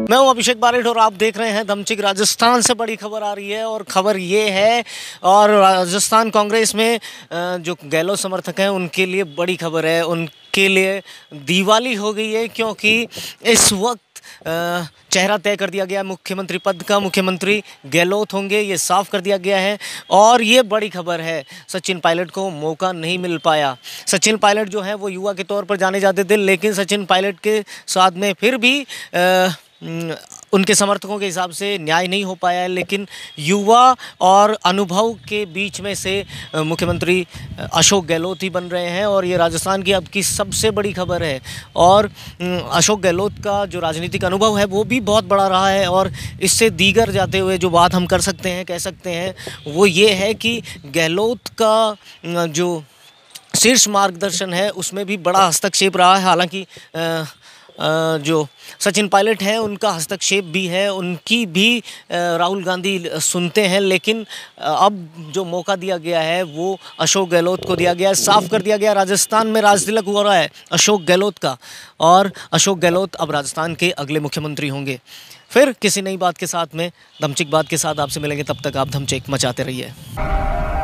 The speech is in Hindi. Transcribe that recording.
मैं हूं अभिषेक बारिड और आप देख रहे हैं धमचिक। राजस्थान से बड़ी खबर आ रही है और खबर ये है, और राजस्थान कांग्रेस में जो गहलोत समर्थक हैं उनके लिए बड़ी खबर है। उनके लिए दिवाली हो गई है, क्योंकि इस वक्त चेहरा तय कर दिया गया है मुख्यमंत्री पद का। मुख्यमंत्री गहलोत होंगे, ये साफ कर दिया गया है। और ये बड़ी खबर है, सचिन पायलट को मौका नहीं मिल पाया। सचिन पायलट जो है वो युवा के तौर पर जाने जाते थे, लेकिन सचिन पायलट के साथ में फिर भी उनके समर्थकों के हिसाब से न्याय नहीं हो पाया है। लेकिन युवा और अनुभव के बीच में से मुख्यमंत्री अशोक गहलोत ही बन रहे हैं, और ये राजस्थान की अब की सबसे बड़ी खबर है। और अशोक गहलोत का जो राजनीतिक अनुभव है वो भी बहुत बड़ा रहा है। और इससे दीगर जाते हुए जो बात हम कर सकते हैं, कह सकते हैं, वो ये है कि गहलोत का जो शीर्ष मार्गदर्शन है उसमें भी बड़ा हस्तक्षेप रहा है। हालांकि जो सचिन पायलट हैं उनका हस्तक्षेप भी है, उनकी भी राहुल गांधी सुनते हैं, लेकिन अब जो मौका दिया गया है वो अशोक गहलोत को दिया गया है। साफ कर दिया गया, राजस्थान में राजतिलक हो रहा है अशोक गहलोत का, और अशोक गहलोत अब राजस्थान के अगले मुख्यमंत्री होंगे। फिर किसी नई बात के साथ में, धमचिक बात के साथ आपसे मिलेंगे। तब तक आप धमचिक मचाते रहिए।